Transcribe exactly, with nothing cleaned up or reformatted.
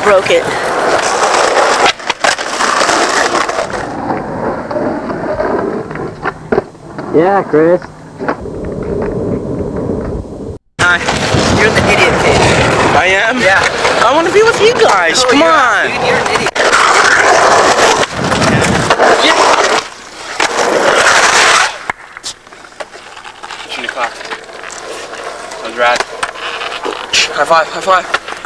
I broke it. Yeah, Chris. Hi. You're in the idiot cage. I am? Yeah. I want to be with you guys. No, Come you're on. Not, dude, you're an idiot. Yeah. Shooting clock. That was rad. High five, high five.